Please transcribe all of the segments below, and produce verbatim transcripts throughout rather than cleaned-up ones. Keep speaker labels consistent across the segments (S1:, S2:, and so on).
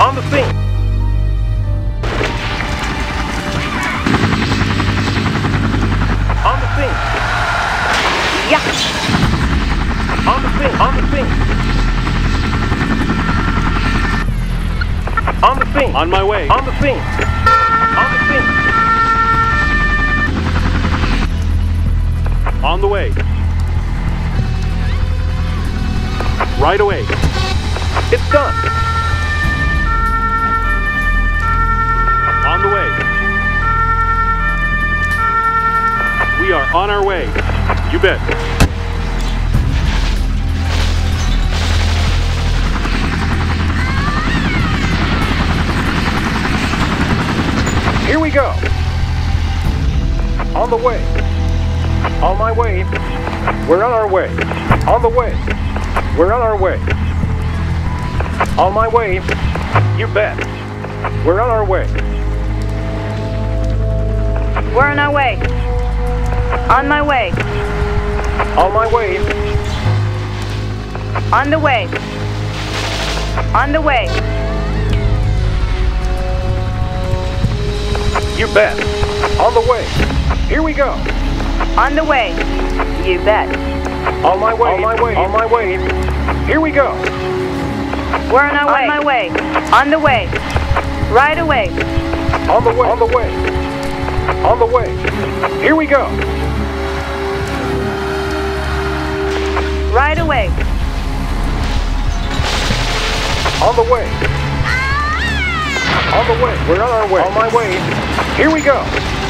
S1: On the scene. On the scene.
S2: Yeah.
S1: On the scene. On the scene. On the scene.
S3: On my way.
S1: On the scene. On the scene.
S3: On the way. Right away.
S1: It's done.
S3: On the way. We are on our way. You bet.
S1: Here we go. On the way. On my way. We're on our way. On the way. We're on our way. On my way. You bet. We're on our way.
S2: We're on our way. On my way.
S1: On my way.
S2: On the way. On the way.
S1: You bet. On the way. Here we go.
S2: On the way. You bet.
S1: On my way. On my way. On my way. Here we go.
S2: We're on our way. On my way. On the way. Right away.
S1: On the way. On the way. On the way. Here we go.
S2: Right away.
S1: On the way. On the way. We're on our way. On my way. Here we go.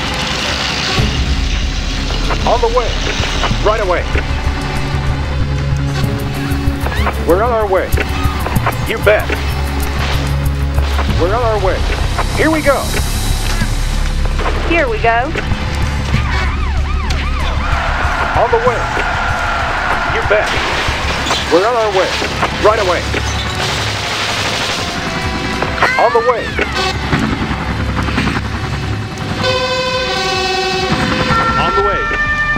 S1: On the way. Right away. We're on our way. You bet. We're on our way. Here we go.
S2: Here we go.
S1: On the way. You bet. We're on our way. Right away. On the way.
S3: On the way.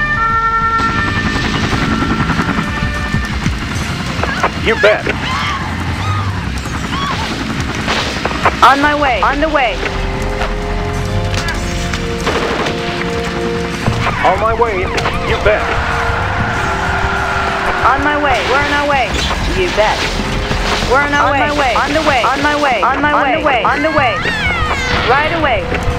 S1: You bet.
S2: On my way. On the way.
S1: On my way. You bet.
S2: On my way. We're on our way. You bet. We're on our
S4: On
S2: way.
S4: my way.
S2: On the way.
S4: On my way.
S2: On my
S4: On
S2: way.
S4: the way.
S2: On the way. Right away.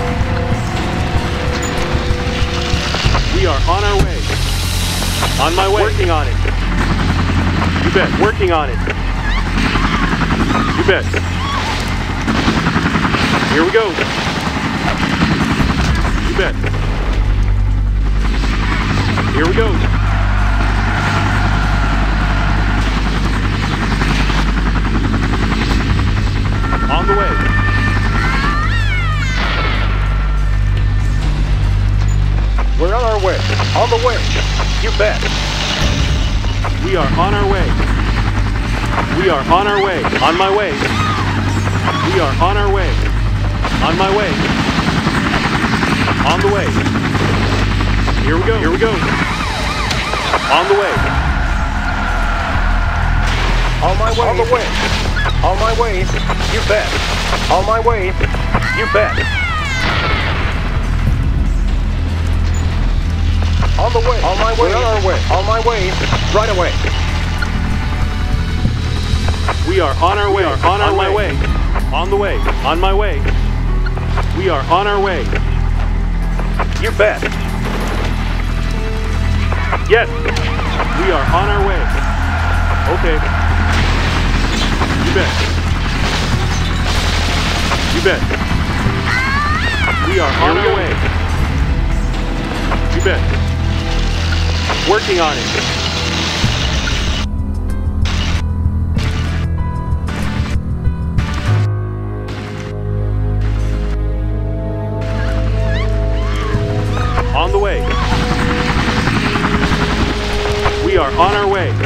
S3: We are on our way. On my way. Working on it. You bet. Working on it. You bet. Here we go. You bet. Here we go. On the way.
S1: We're on our way. On the way. You bet.
S3: We are on our way. We are on our way. On my way. We are on our way. On my way. On the way. Here we go. Here we go. On the way.
S1: On my way. On the way. On my way. You bet. On my way. You bet. On the way. On my way. We're on our way. On my way. Right away.
S3: We are on our way. We are on our way. way. On the way. On my way. We are on our way.
S1: You bet.
S3: Yes. We are on our way. Okay. You bet. You bet. We are on our way. You bet. Working on it. On the way. We are on our way.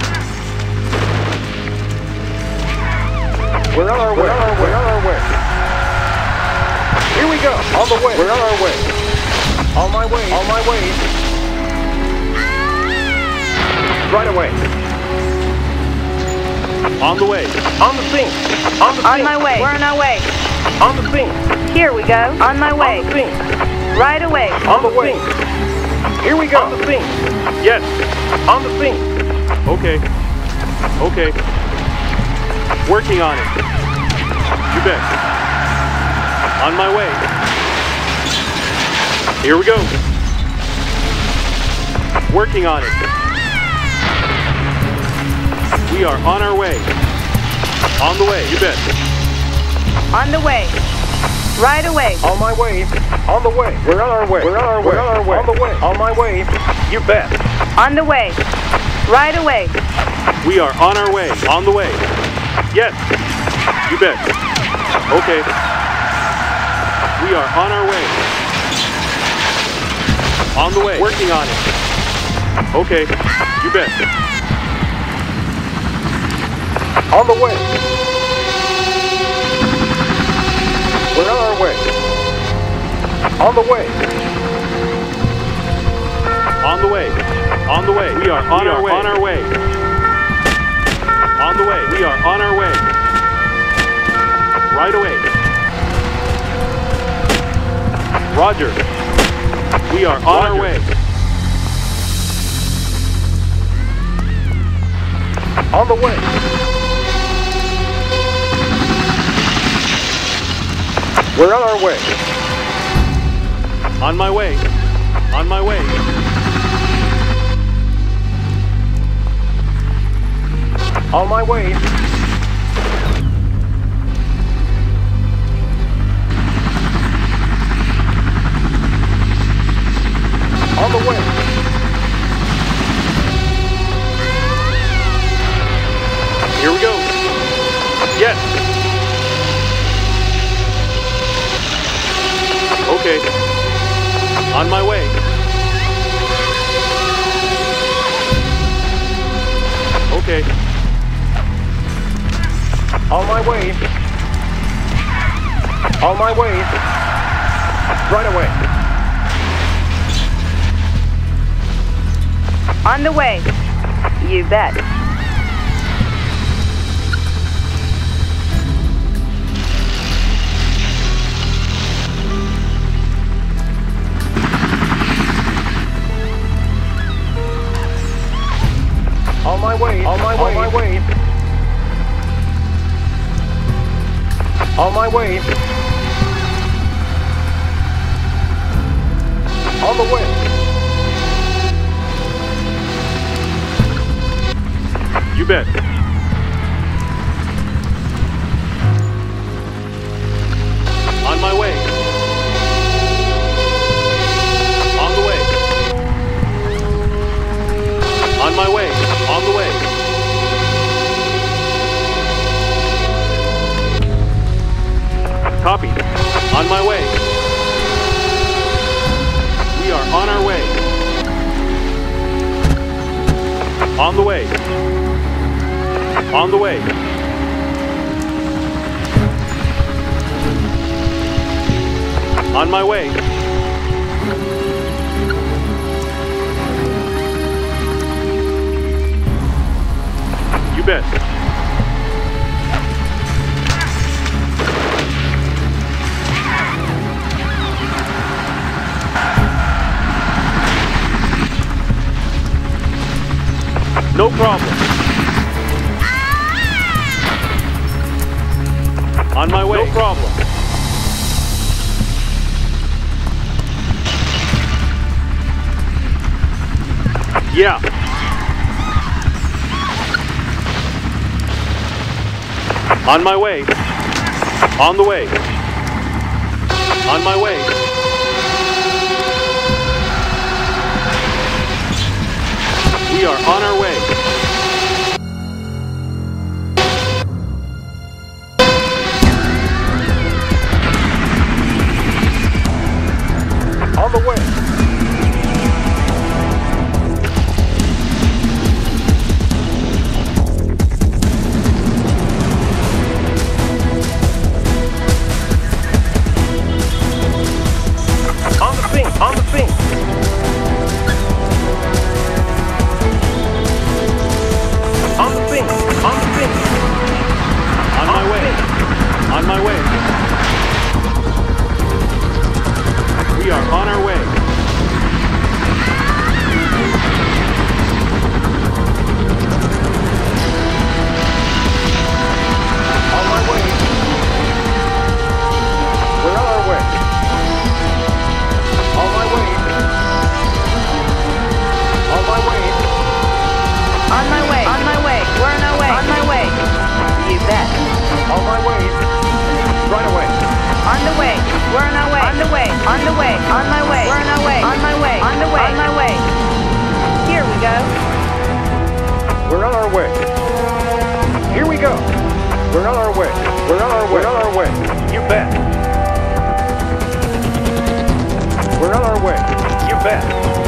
S1: We're on our way. We're on our way. We're on our way. Here we go. On the way. We're on our way. On my way. On my way. Right away.
S3: On the way.
S1: On the scene. On the scene.
S2: On my way. We're on our way.
S1: On the scene.
S2: Here we go. On my way.
S1: On the scene.
S2: Right away.
S1: On the way. Here we go. On the scene.
S3: Yes.
S1: On the scene.
S3: Okay. Okay. Working on it. You bet. On my way. Here we go. Working on it. We are on our way. On the way. You bet.
S2: On the way. Right away.
S1: On my way. On the way. We're on our way. We're on our way. We're on our way. On the way. On my way. You bet.
S2: On the way. Right away.
S3: We are on our way. On the way. Yes. You bet. Okay. We are on our way. On the way. Working on it. Okay. You bet.
S1: On the way. We're on our way. On the way.
S3: On the way. On the way. We are on we our are way. On our way. On the way. We are on our way. Right away. Roger. We are on Roger. Our way.
S1: On the way. We're on our way.
S3: On my way. On my way.
S1: On my way. On the way.
S3: Here we go. Yes. Okay. On my way. Okay.
S1: On my way. On my way. Right away.
S2: On the way. You bet.
S1: On my way. On my way. On my way. On my way. On the way.
S3: You bet. On my way. On the way. On my way. On the way. Copy. On my way. We are on our way. On the way. On the way. On my way. You bet. No problem. On my way. No problem. Yeah. On my way. On the way. On my way. We are on our way.
S1: On the way. On the scene. On the scene.
S2: the way. On my way. We're on our way. On my way. On the way. On my way. Here we go.
S1: We're on our way. Here we go. We're on our way. We're on our way. We're on our way. You bet. We're on our way. You bet.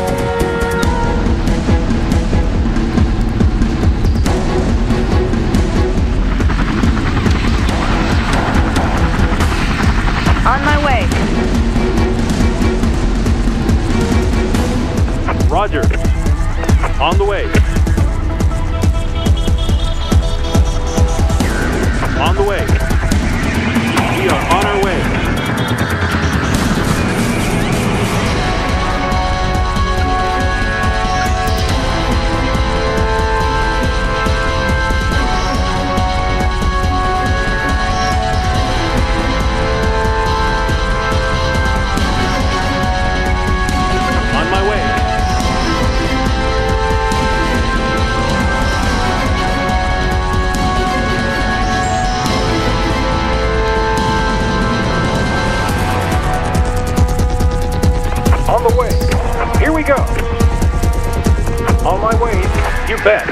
S2: On my way.
S3: Roger. On the way. On the way. We are on our way. On my way.
S1: On the way. Here we go. On my way. You bet.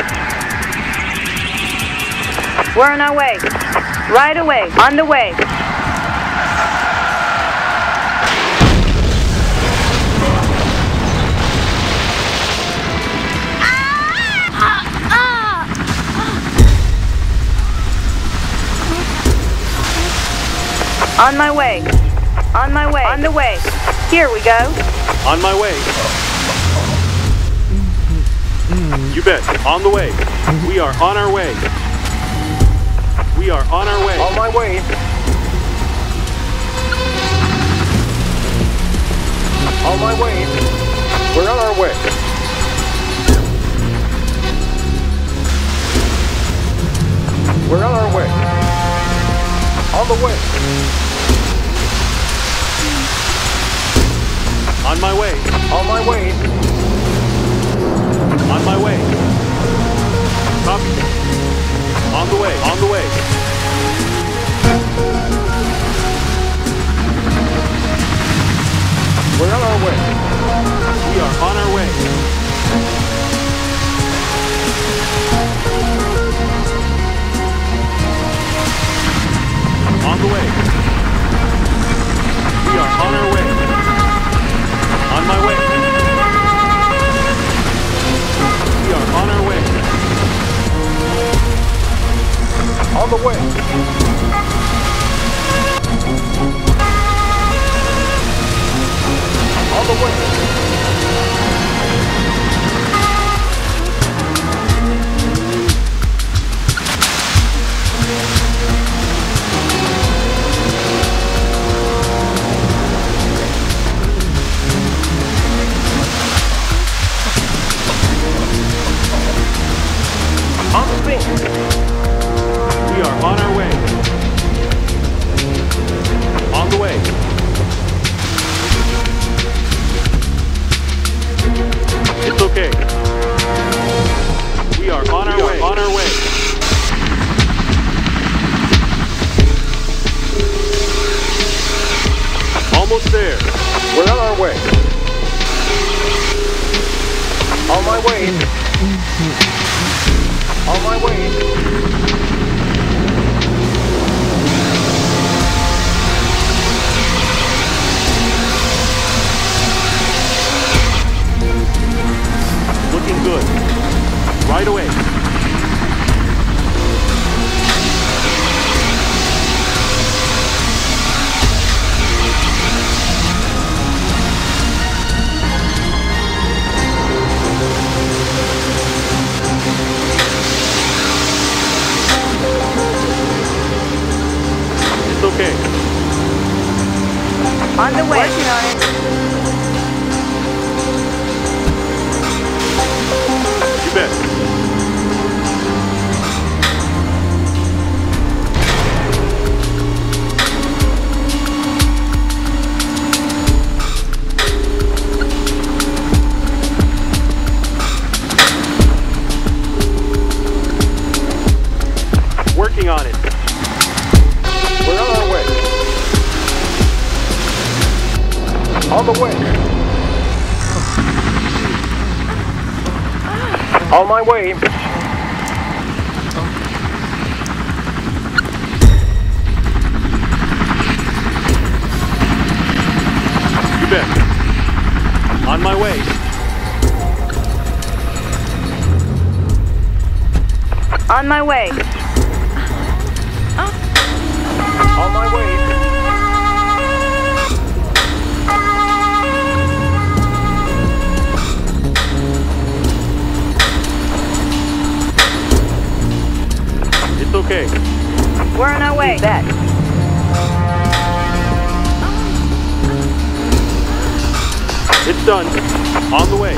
S2: We're on our way. Right away. On the way. On my way. On my way. On the way. Here we go.
S3: On my way. You bet. On the way. We are on our way. We are on our way.
S1: On my way. On my way. We're on our way. We're on our way. On the way.
S3: On my way.
S1: On my way.
S3: On my way. Copy. On the way. On the way.
S1: We're on our way.
S3: We are on our way. On the way. We are on our way. On my way. We are on our way.
S1: On the way. On the way. On the thing.
S3: We are on our way. On the way. It's okay. We are on our we way. Are on our way. Almost there.
S1: We're on our way. On my way. On my way.
S3: Looking good. Right away. It's okay.
S2: On the way. Working on it.
S3: You bet. Working on it.
S1: We're on our way. On the way. On my way.
S3: You bet. On my way.
S2: On my way.
S1: On my way.
S3: It's okay.
S2: We're on our way. Bet.
S3: It's done. On the way.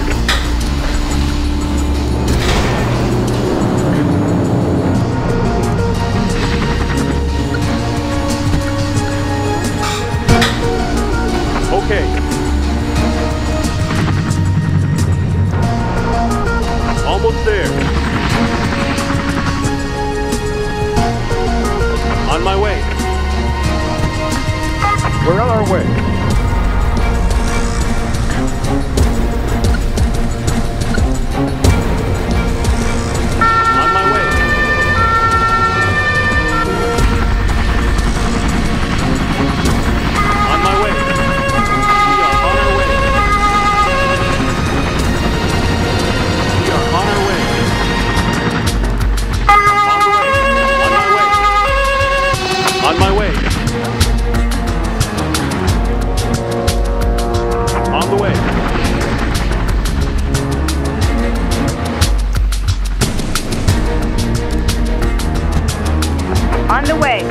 S3: Okay. Almost there. On my way.
S1: We're on our way.
S3: On my way. On my way. We are on our way. We are on our way. On the way. On my way. On my way. On the way.
S2: On the way.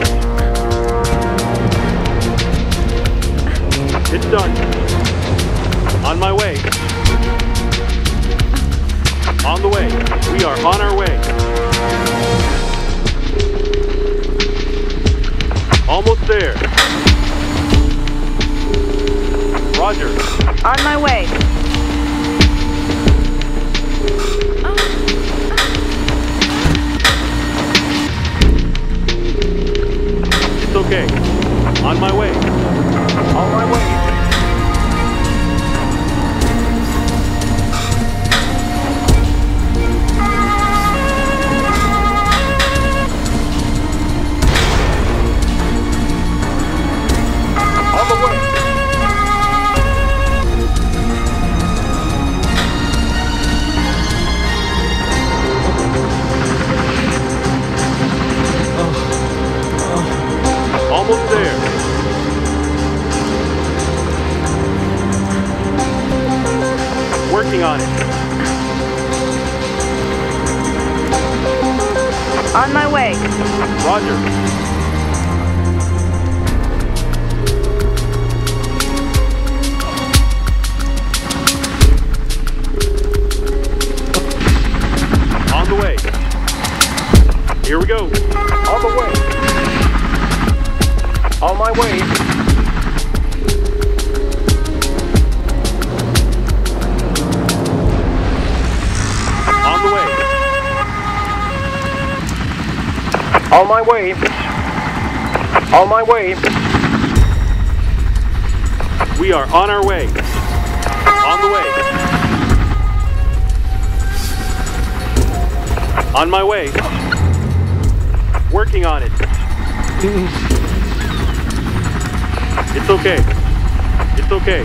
S3: It's done. On my way. On the way. We are on our way. Almost there. Roger.
S2: On my way.
S3: It's okay. On my way.
S1: On my way. On the way.
S3: Almost there. Working on it.
S2: On my way.
S3: Roger. On the way. Here we go.
S1: On the way. On my way.
S3: On the way.
S1: On my way. On my way.
S3: We are on our way. On the way. On my way. Working on it. It's okay. It's okay.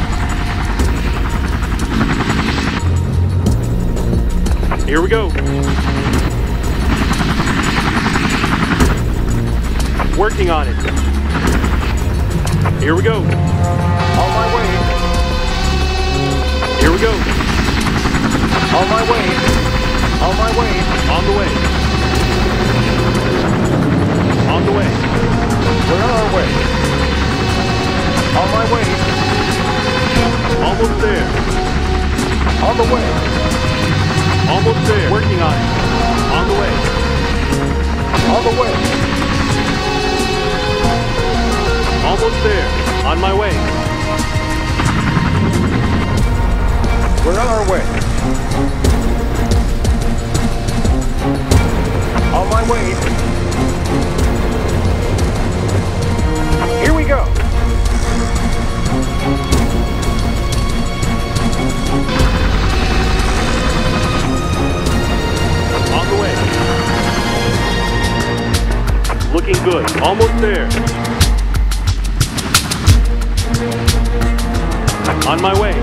S3: Here we go. Working on it. Here we go.
S1: On my way.
S3: Here we go.
S1: On my way. On my way.
S3: On the way. On the way.
S1: We're on our way. On my way.
S3: Almost there.
S1: On the way.
S3: Almost there. Working on it. On the way.
S1: On the way.
S3: Almost there. On my way.
S1: We're on our way. On my way. Here we go.
S3: there. On my way.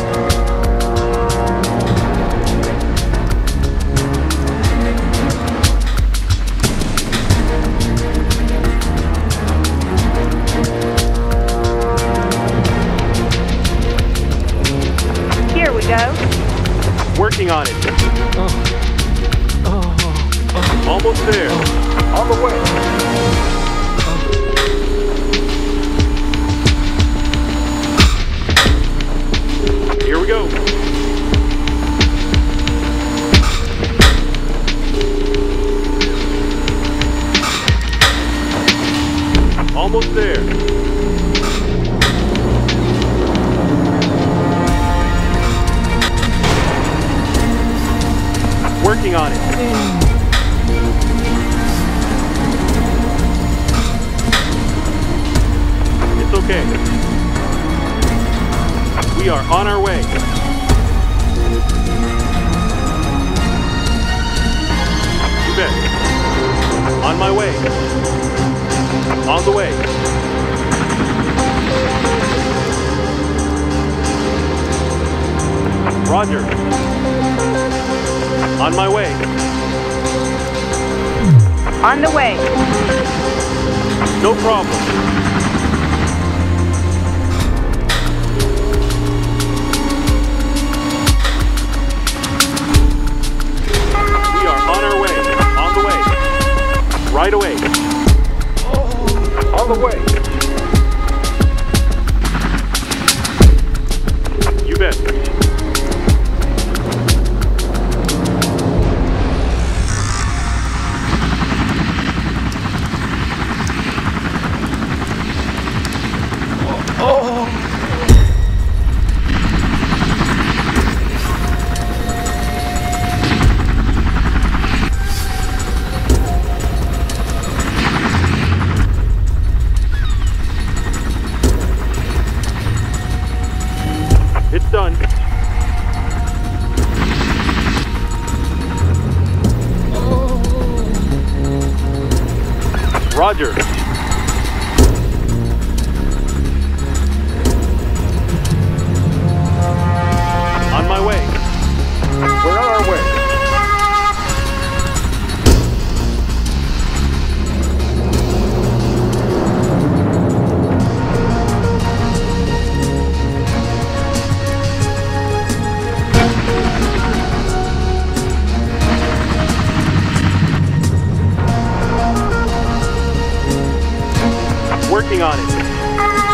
S2: Here we go.
S3: Working on it. Almost there.
S1: On the way.
S3: Here we go. Almost there. Working on it. It's okay. We are on our way. You bet. On my way. On the way. Roger. On my way.
S2: On the way.
S3: No problem. We are on our way. On the way. Right away.
S1: On the way.
S3: You bet. It's done. Roger. On my way.
S1: We're on our way.
S3: Working on it.